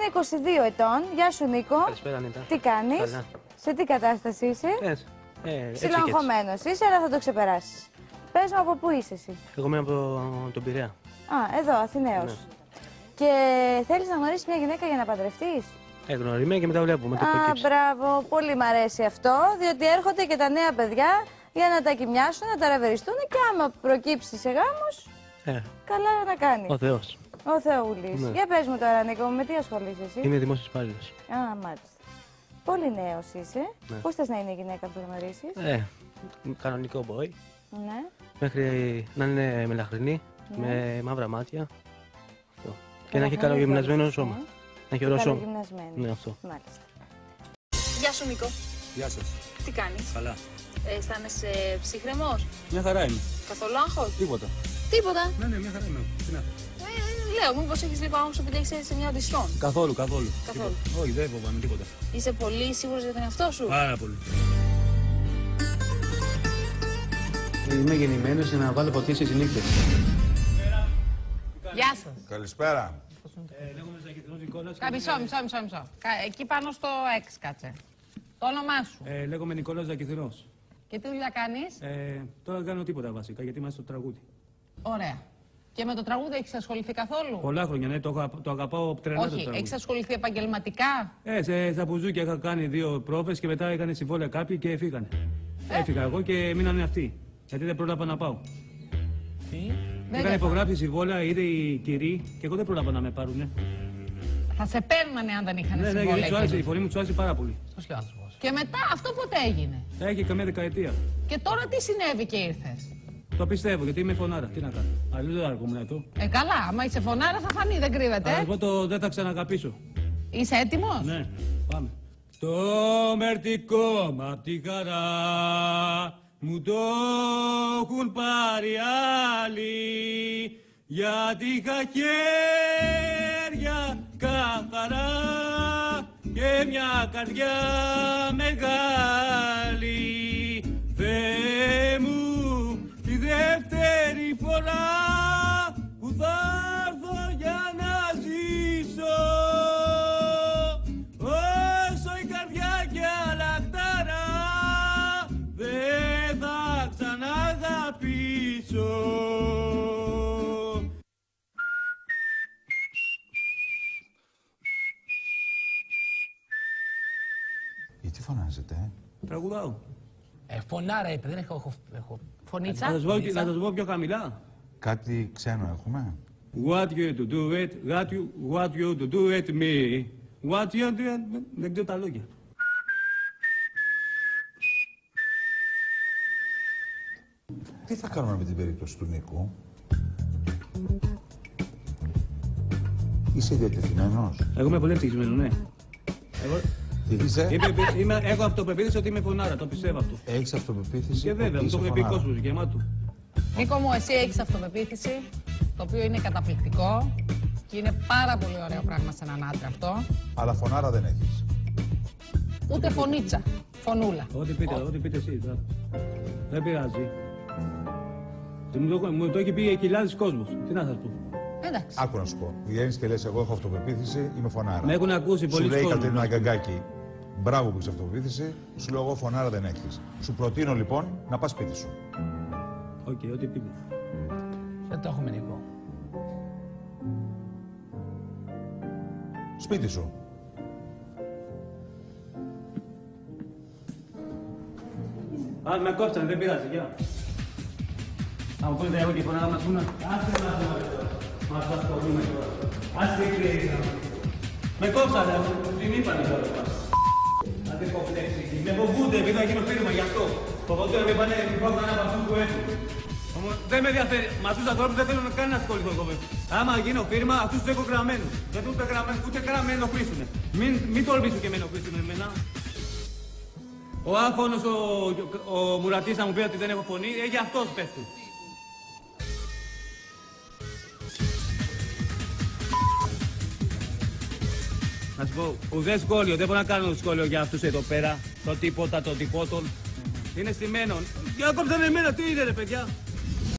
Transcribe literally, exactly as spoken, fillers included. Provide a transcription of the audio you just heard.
είναι είκοσι δύο ετών. Γεια σου, Νίκο. Καλησπέρα, Νίτα. Τι κάνεις? Καλά. Σε τι κατάσταση είσαι? Ε, Συλλαγχωμένος είσαι, αλλά θα το ξεπεράσεις. Πες μου, από πού είσαι εσύ? Εγώ είμαι από τον Πειραιά. Α, εδώ, Αθηναίος. Ναι. Και θέλεις να γνωρίσεις μια γυναίκα για να παντρευτείς? Ε, γνωριμία και μετά βλέπουμε. Α, μπράβο. Πολύ μ' αρέσει αυτό, διότι έρχονται και τα νέα παιδιά για να τα κοιμιάσουν, να τα ραβεριστούν και άμα προκύψει σε γάμος, ε. καλά να κάνει. Ο Θεός. Ο Θεούλης. Ναι. Για πες μου τώρα, Νίκο, με τι ασχολείσαι εσύ? Είμαι δημόσιος υπάλληλος. Α, μάλιστα. Πολύ νέος είσαι. Ναι. Πώς θες να είναι η γυναίκα που θα γνωρίσεις? Ε, κανονικό boy. Ναι. Μέχρι να είναι μελαχρινή, ναι. με μαύρα μάτια. Αυτό. Και να έχει καλογυμνασμένο σώμα. Ε. Να έχει ωραίο σώμα. Ναι, αυτό. Μάλιστα. Γεια σου, Νίκο. Γεια σας. Τι κάνεις? Καλά. Ε, αισθάνεσαι ψυχρεμός? Μια χαρά είμαι. Καθόλου άγχος? Τίποτα. Τίποτα. Ναι, ναι, μια χαρά είμαι. Τι να θες. Ε, λέω, μήπως έχεις λίγο άγχος επειδή έχεις σε μια οντισιόν? Καθόλου, καθόλου. Καθόλου. Τίποτα. Όχι, δεν φοβάμαι τίποτα. Είσαι πολύ σίγουρος για τον εαυτό σου? Πάρα πολύ. Είμαι γεννημένος για να βάλω ποτέ στις νύχτες. Γεια σας. Καλησπέρα. Ε, λέγομαι Ζακηθρός Νικόλας. Μισό, μισό, μισό, μισό. Εκεί πάνω στο έξι κάτσε. Το όνομά σου. Ε, λέγομαι Νικόλας Ζακηθρός. Και τι δουλειά κάνεις? Ε, τώρα δεν κάνω τίποτα βασικά, γιατί είμαστε στο τραγούδι. Ωραία. Και με το τραγούδι έχεις ασχοληθεί καθόλου? Πολλά χρόνια, ναι, το, αγα... το αγαπάω τρελά το τραγούδι. Όχι, έχεις ασχοληθεί επαγγελματικά? Ε, σε, στα μπουζούκια είχα κάνει δύο πρόβες και μετά έκανε συμβόλαια κάποιοι και φύγανε. Ε. Έφυγα εγώ και μείνανε αυτοί. Γιατί δεν πρόλαβα να πάω. Τι? Είχαν υπογράψει συμβόλαια ήδη οι κυρίοι και εγώ δεν πρόλαβα να με πάρουνε. Θα σε παίρνανε αν δεν είχαν ναι, συμβόλαια. Ναι, γιατί η φωνή μου του άρεσε πάρα πολύ. Και μετά αυτό πότε έγινε? Έχει καμία δεκαετία. Και τώρα τι συνέβη και ήρθες? Το πιστεύω, γιατί είμαι φωνάρα. Τι να κάνω. Αλλιώς δεν θα έρχομαι εδώ. Ε, καλά. Άμα είσαι φωνάρα θα φανεί, δεν κρύβεται. Αλλά εγώ το δεν θα ξαναγαπήσω. Είσαι έτοιμος? Ναι, πάμε. Το μερτικό μ' απ' τη χαρά μου το έχουν πάρει άλλοι, γιατί είχα χέρια καθαρά και μια καρδιά μεγάλη. Θεέ μου, τη δεύτερη φορά που θα έρθω για να ζήσω, όσο η καρδιά και αλαχτάρα δεν θα ξαναγαπήσω. Γιατί φωνάζετε, ε? Τραγουδάω. Ε, φωνάρα, είπε, δεν έχω, έχω... Φωνίτσα. Να σας πω πιο χαμηλά. Κάτι ξένο έχουμε? What you to do it, what you, what you to do it me, what you do it, δεν ξέρω τα λόγια. Τι θα κάνουμε με την περίπτωση του Νίκου? Είσαι διατεθειμένος? Εγώ είμαι πολύ ευτυχισμένος, ναι. Εγώ... Τι είσαι? Είμαι, είμαι, έχω αυτοπεποίθηση ότι είμαι φωνάρα, το πιστεύω αυτό. Έχεις αυτοπεποίθηση? Και βέβαια, μου το έχει πει κόσμος γεμάτο. Νίκο μου, εσύ έχεις αυτοπεποίθηση, το οποίο είναι καταπληκτικό και είναι πάρα πολύ ωραίο πράγμα σε έναν άντρα αυτό. Αλλά φωνάρα δεν έχεις? Ούτε φωνίτσα, φωνούλα. Ό,τι πείτε, ό,τι πείτε εσείς. Δεν πειράζει. Μου το, μου το έχει πει χιλιάδες κόσμος. Τι να σας πω. Εντάξει. Άκου να σου πω. Βγαίνεις και λες, εγώ έχω αυτοπεποίθηση, είμαι φωνάρα. Με έχουν ακούσει πολλοί κόσμοι. Σου λέει η Κατερίνα Αγκαγκάκη, μπράβο που έχεις αυτοπεποίθηση, σου λέω εγώ φωνάρα δεν έχεις. Σου προτείνω λοιπόν να πας σπίτι σου. Οκ, okay, ό,τι πείτε. Δεν το έχουμε, Νίκο. Σπίτι σου. Α, με κόψανε, δεν πειράζει, γεια. Αν πούμε εγώ και φωνάρα μας πούνε, άστε μας να μας ασχολούμε τώρα. Άστε κρύοι να με κόψανε, την είπανε τώρα. Αν δεν κοψέξει, με φοβούνται επειδή θα γίνω φίρμα γι' αυτό. Φοβούνται να με πάνε λοιπόν να από αυτούς που έχουν. Όμως δεν με ενδιαφέρει, με αυτούς τους ανθρώπους δεν θέλω καν να ασχοληθώ εγώ. Άμα γίνω φίρμα, αυτούς τους έχω γραμμένους. Δεν τους έχω γραμμένους, ούτε καν να με ενοχλήσουνε. Μην, μην τολμήσουν και με ενοχλήσουν εμένα. Ο άφωνος ο, ο, ο Μουρατής να μου πει ότι δεν έχω φωνή, ε, για αυτός πες του. Να σου πω, ουδέ σχόλιο, δεν μπορώ να κάνω σχόλιο για αυτούς εδώ πέρα. Το τίποτα, το τυπότον. Είναι στημένο. Για να κόψανε εμένα, τι είναι ρε παιδιά.